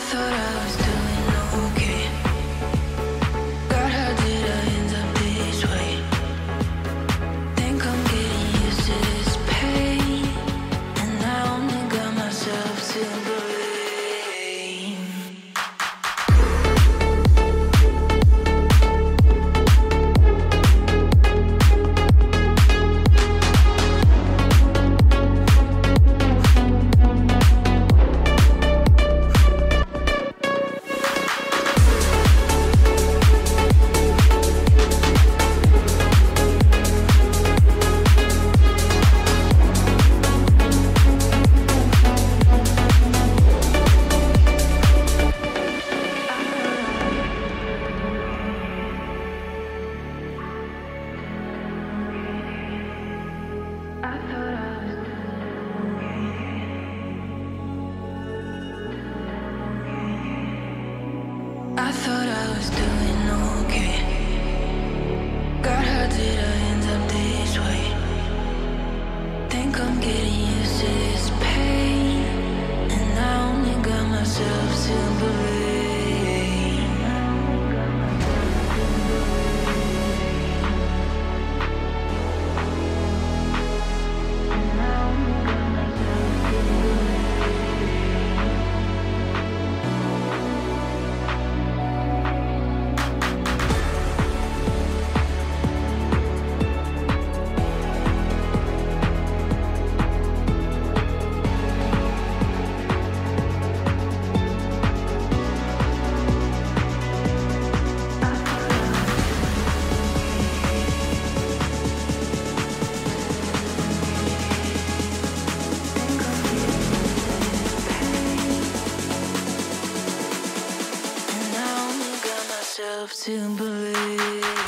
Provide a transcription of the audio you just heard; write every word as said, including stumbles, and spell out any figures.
thought I was doing okay. God, how did I end up this way? Think I'm getting used to this pain, and I only got myself to blame. I thought I was doing okay. God, how did I end up this way? Think I'm getting used to this pain, and I only got myself to blame. To believe